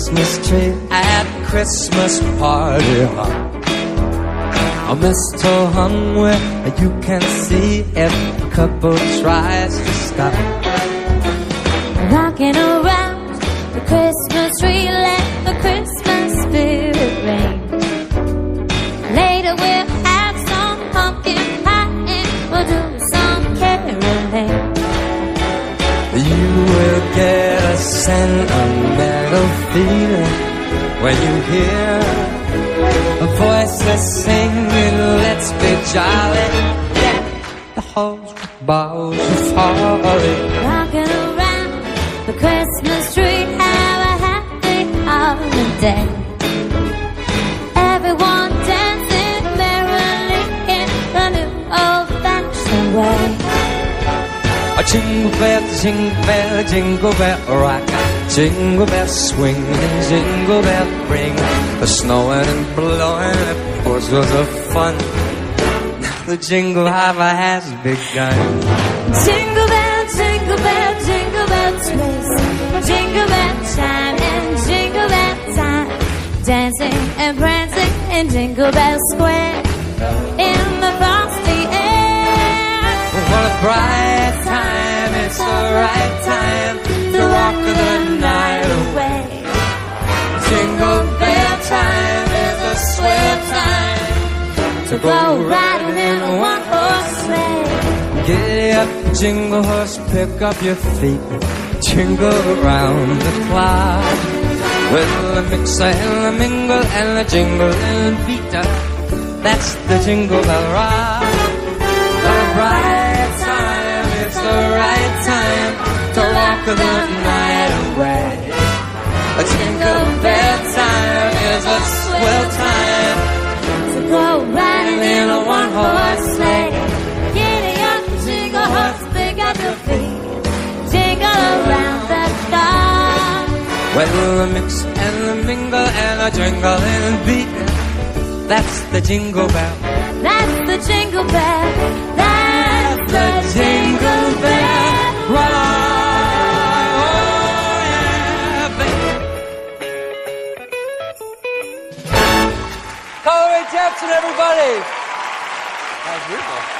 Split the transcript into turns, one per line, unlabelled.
Christmas tree at Christmas party hop. A mistletoe hung where you can see if a couple tries to stop.
Rocking around the Christmas tree, let the Christmas spirit reign. Later we'll have some pumpkin pie and we'll do some caroling.
You will get a sentimental feeling when you hear a voiceless singing, let's be jolly. Yeah, the whole balls are falling.
Rocking around the Christmas tree, have a happy holiday. Everyone dancing merrily in the new old-fashioned way.
A jingle bell, jingle bell rock. Jingle bells swing and jingle bell ring. The snowing and blowing, of course, was a fun. Now the jingle hopper has begun.
Jingle bell, jingle bell, jingle bell twist. Jingle bell chime and jingle bell time. Dancing and prancing in Jingle Bell Square. In the frosty air.
What a bright time, it's the right time to rock the night away. Jingle bell time is a swell time to go riding in a one-horse sleigh. Giddy up, jingle horse, pick up your feet, jingle around the clock. With the mix and the mingle and the jingle and beat, that's the Jingle Bell Rock. What a bright time, it's the right time to rock the night away. A jingle bell time is a swell time
to go riding in a one-horse sleigh. Giddy up, jingle horse, pick up your feet, jingle around the clock.
Well, the mix and the mingle and the jingle and beat, that's the Jingle Bell.
That's the Jingle Bell. That's the Jingle Bell
Rock. Oh, yeah, baby. Corey Jepsen, everybody. That was beautiful.